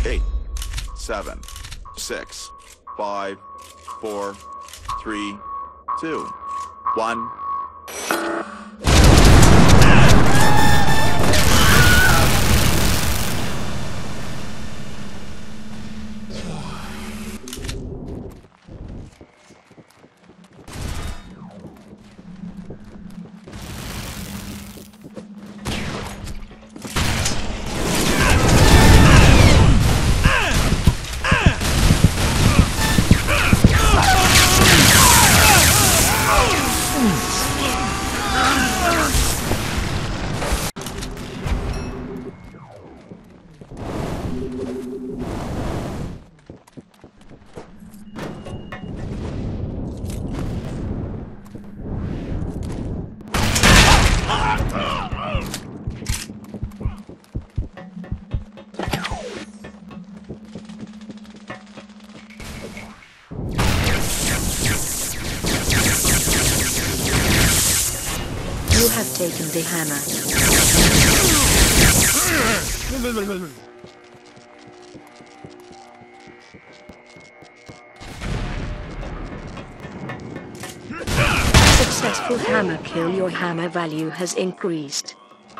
8, 7, 6, 5, 4, 3, 2, 1. You have taken the hammer. Successful hammer kill. Your hammer value has increased.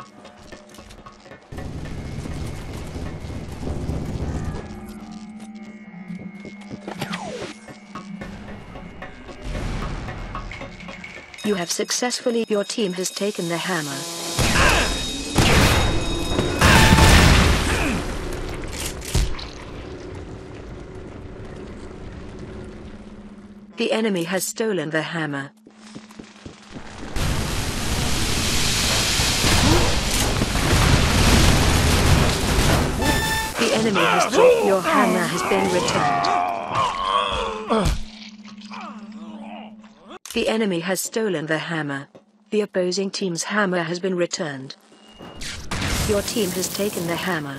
You have successfully. Your team has taken the hammer. The enemy has stolen the hammer. The enemy has dropped. Your hammer has been returned. The enemy has stolen the hammer. The opposing team's hammer has been returned. Your team has taken the hammer.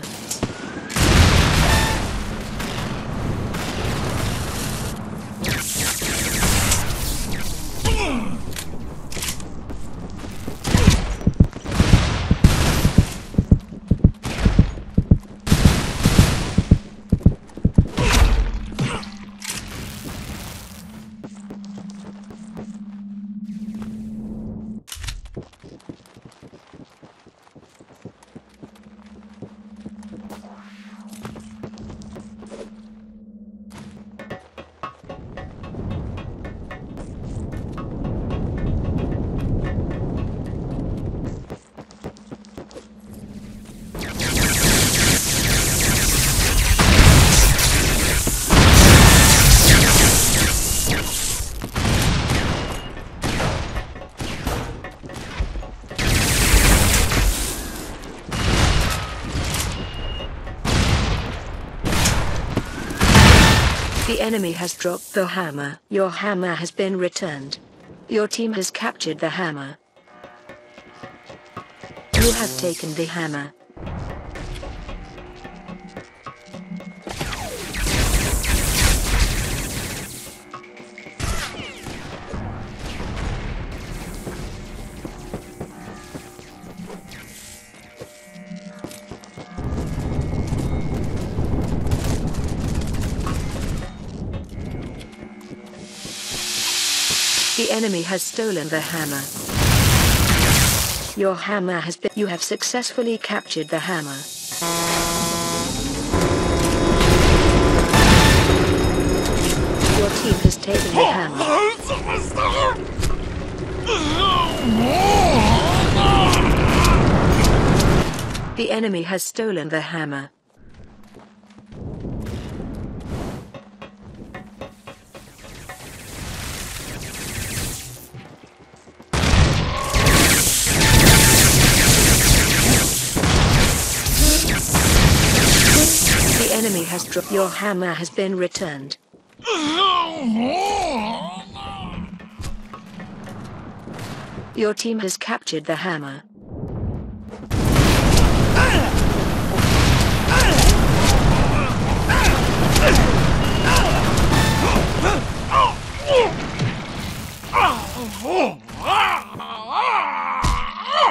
The enemy has dropped the hammer. Your hammer has been returned. Your team has captured the hammer. You have taken the hammer. The enemy has stolen the hammer. Your hammer has been. You have successfully captured the hammer. Your team has taken the hammer. The enemy has stolen the hammer. The enemy has dropped. Your hammer has been returned. Your team has captured the hammer.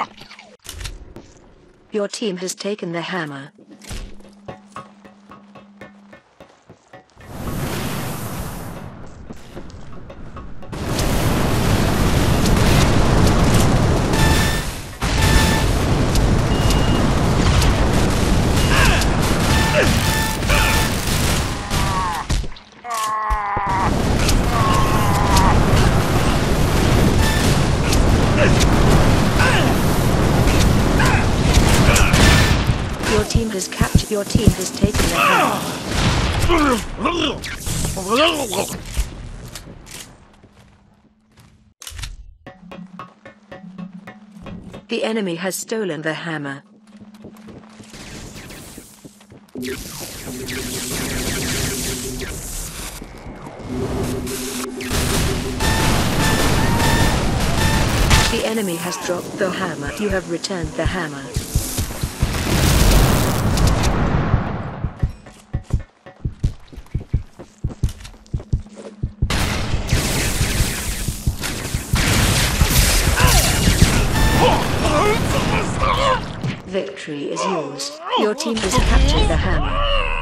Your team has taken the hammer. team has captured. Your team has taken the hammer. The enemy has stolen the hammer. The enemy has dropped the hammer. You have returned the hammer. Victory is yours. Your team has captured the hammer.